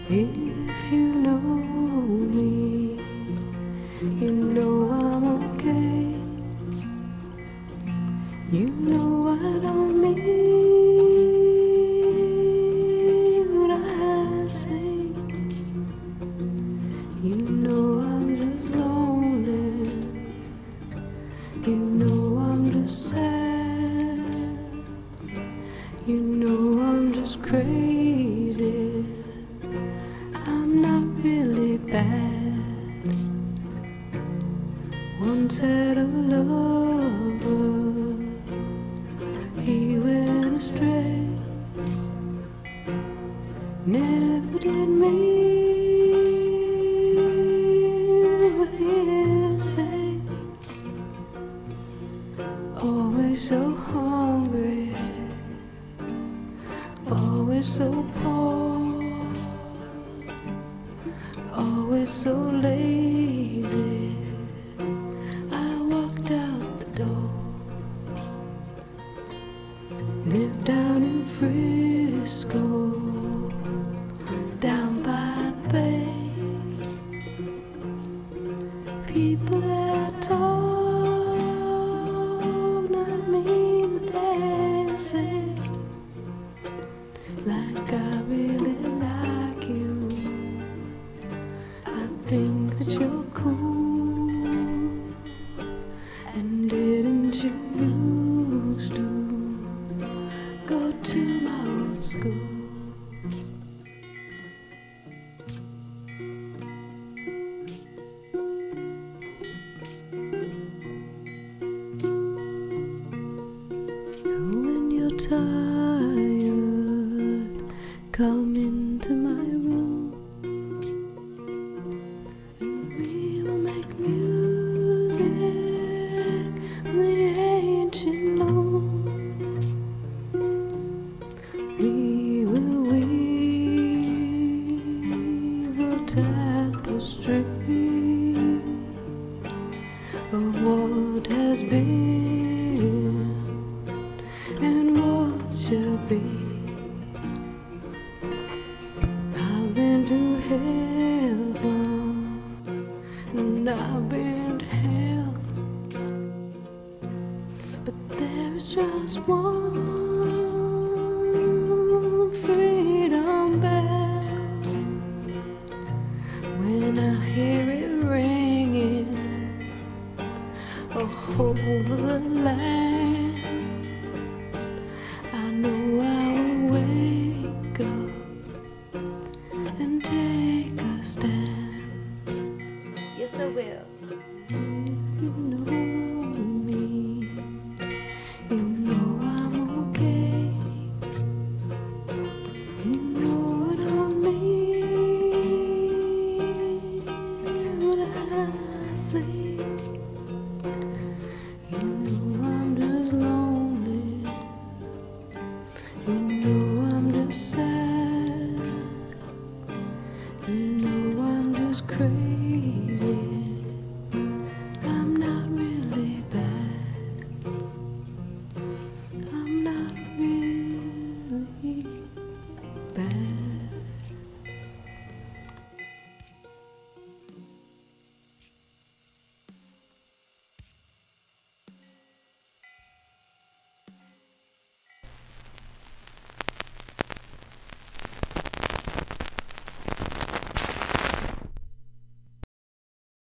If you know me, you know I'm okay. You know I don't mean what I say. You know I'm just lonely. You know I'm just sad. You know I'm just crazy. I'm not really bad. Once had a lover, he went astray. Never did mean what he said. Always so hungry, always so poor, always so lazy. I walked out the door. Lived down in Frisco, down by the bay. People that talk, not mean what they say. Like I really like you. I think that you're cool. And didn't you used to go to my old school? So when you're tired, come into my room, and we will make music on the ancient loom. We will weave a tapestry of what has been and what shall be. I've been to heaven and I've been to hell, but there is just one freedom bell. When I hear it ringing, over the land, I know I will wake up and take a stand. Yes, I will. If you know me, you know I'm okay. You know I don't mean what I say. You know I'm just lonely. You know I'm just sad. You know I'm just crazy.